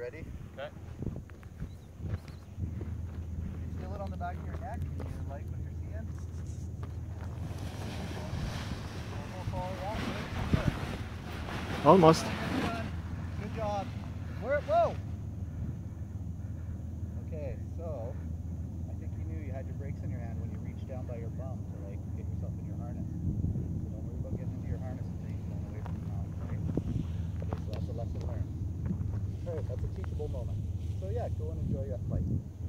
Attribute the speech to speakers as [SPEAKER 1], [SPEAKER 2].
[SPEAKER 1] ready?
[SPEAKER 2] Okay.
[SPEAKER 1] Feel it on the back of your neck. You like what you're seeing?
[SPEAKER 3] Almost.
[SPEAKER 1] Good job. Whoa! Okay, so I think you knew you had your brakes in your hand when you reached down by your bum to like get yourself in your harness. So don't worry about getting into your harness until you've flown away from the mountain, right? Okay, so that's a lesson learned. Alright, that's a teachable moment. So yeah, go and enjoy that flight.